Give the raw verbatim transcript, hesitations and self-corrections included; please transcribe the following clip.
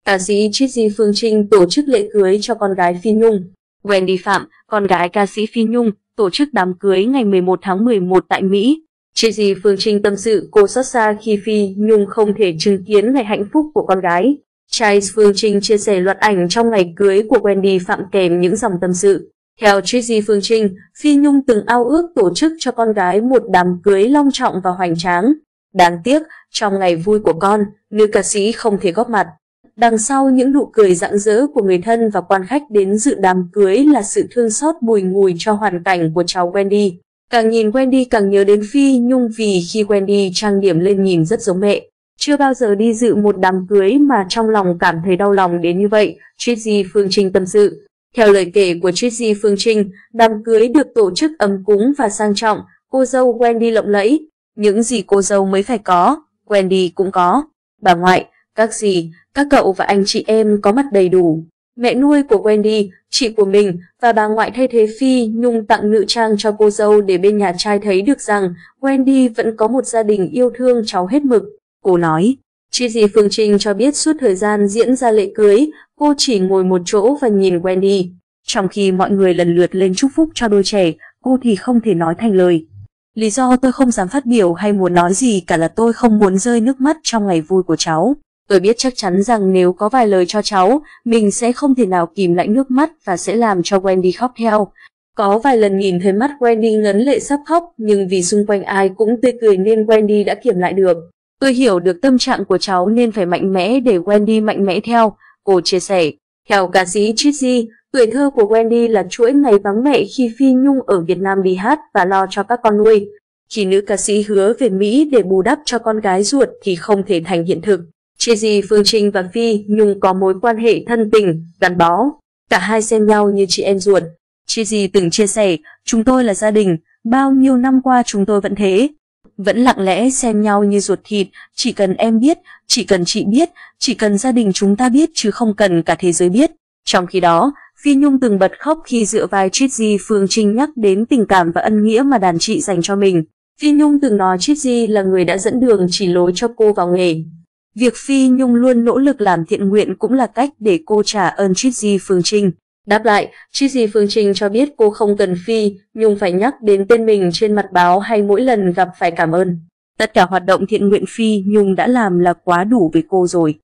Ca sĩ Trixie Phương Trinh tổ chức lễ cưới cho con gái Phi Nhung. Wendy Phạm, con gái ca sĩ Phi Nhung, tổ chức đám cưới ngày mười một tháng mười một tại Mỹ. Trixie Phương Trinh tâm sự cô xót xa khi Phi Nhung không thể chứng kiến ngày hạnh phúc của con gái. Trai Phương Trinh chia sẻ loạt ảnh trong ngày cưới của Wendy Phạm kèm những dòng tâm sự. Theo Trixie Phương Trinh, Phi Nhung từng ao ước tổ chức cho con gái một đám cưới long trọng và hoành tráng. Đáng tiếc, trong ngày vui của con, nữ ca sĩ không thể góp mặt. Đằng sau những nụ cười rạng rỡ của người thân và quan khách đến dự đám cưới là sự thương xót bùi ngùi cho hoàn cảnh của cháu Wendy. Càng nhìn Wendy càng nhớ đến Phi Nhung vì khi Wendy trang điểm lên nhìn rất giống mẹ. Chưa bao giờ đi dự một đám cưới mà trong lòng cảm thấy đau lòng đến như vậy, Trixie Phương Trinh tâm sự. Theo lời kể của Trixie Phương Trinh, đám cưới được tổ chức ấm cúng và sang trọng, cô dâu Wendy lộng lẫy. Những gì cô dâu mới phải có, Wendy cũng có. Bà ngoại, các dì, các cậu và anh chị em có mặt đầy đủ. Mẹ nuôi của Wendy, chị của mình và bà ngoại thay thế Phi Nhung tặng nữ trang cho cô dâu để bên nhà trai thấy được rằng Wendy vẫn có một gia đình yêu thương cháu hết mực. Cô nói, Trixie Phương Trinh cho biết suốt thời gian diễn ra lễ cưới, cô chỉ ngồi một chỗ và nhìn Wendy. Trong khi mọi người lần lượt lên chúc phúc cho đôi trẻ, cô thì không thể nói thành lời. Lý do tôi không dám phát biểu hay muốn nói gì cả là tôi không muốn rơi nước mắt trong ngày vui của cháu. Tôi biết chắc chắn rằng nếu có vài lời cho cháu, mình sẽ không thể nào kìm lại nước mắt và sẽ làm cho Wendy khóc theo. Có vài lần nhìn thấy mắt Wendy ngấn lệ sắp khóc, nhưng vì xung quanh ai cũng tươi cười nên Wendy đã kiềm lại được. Tôi hiểu được tâm trạng của cháu nên phải mạnh mẽ để Wendy mạnh mẽ theo, cô chia sẻ. Theo ca sĩ Trixie, tuổi thơ của Wendy là chuỗi ngày vắng mẹ khi Phi Nhung ở Việt Nam đi hát và lo cho các con nuôi. Khi nữ ca sĩ hứa về Mỹ để bù đắp cho con gái ruột thì không thể thành hiện thực. Trixie Phương Trinh và Phi Nhung có mối quan hệ thân tình, gắn bó. Cả hai xem nhau như chị em ruột. Trixie từng chia sẻ, chúng tôi là gia đình, bao nhiêu năm qua chúng tôi vẫn thế. Vẫn lặng lẽ xem nhau như ruột thịt, chỉ cần em biết, chỉ cần chị biết, chỉ cần gia đình chúng ta biết chứ không cần cả thế giới biết. Trong khi đó, Phi Nhung từng bật khóc khi dựa vai Trixie Phương Trinh nhắc đến tình cảm và ân nghĩa mà đàn chị dành cho mình. Phi Nhung từng nói Trixie là người đã dẫn đường chỉ lối cho cô vào nghề. Việc Phi Nhung luôn nỗ lực làm thiện nguyện cũng là cách để cô trả ơn Trixie Phương Trinh. Đáp lại, Trixie Phương Trinh cho biết cô không cần Phi Nhung phải nhắc đến tên mình trên mặt báo hay mỗi lần gặp phải cảm ơn. Tất cả hoạt động thiện nguyện Phi Nhung đã làm là quá đủ với cô rồi.